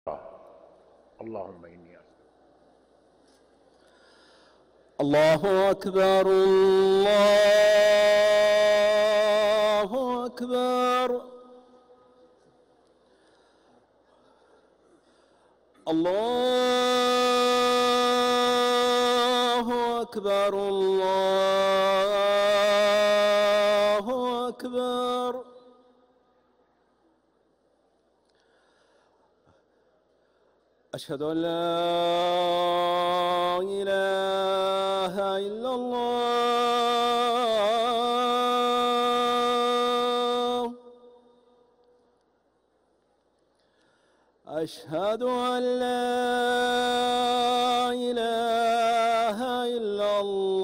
اللهم إني أسألك. الله أكبر الله أكبر الله أكبر الله أكبر أشهد أن لا إله إلا الله أشهد أن لا إله إلا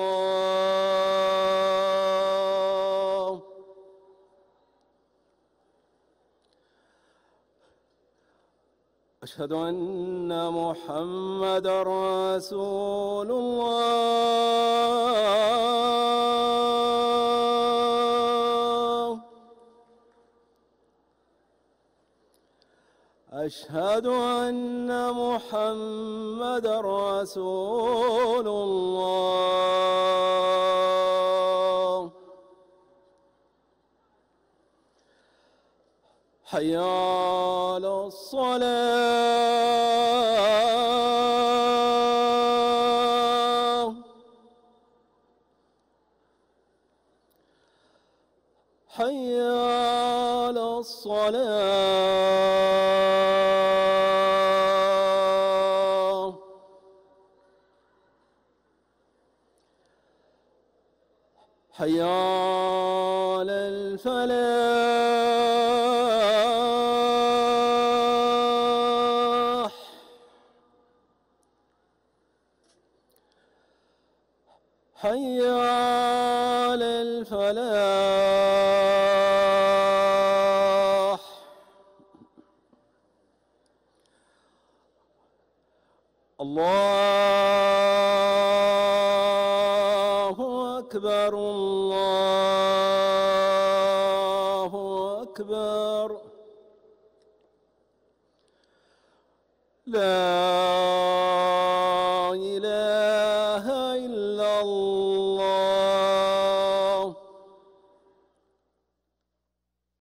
الله أشهد أن محمدًا رسول الله أشهد أن محمدًا رسول الله حي على الصلاة حي على الصلاة حي على الفلاح حي على الفلاح الله أكبر الله أكبر لا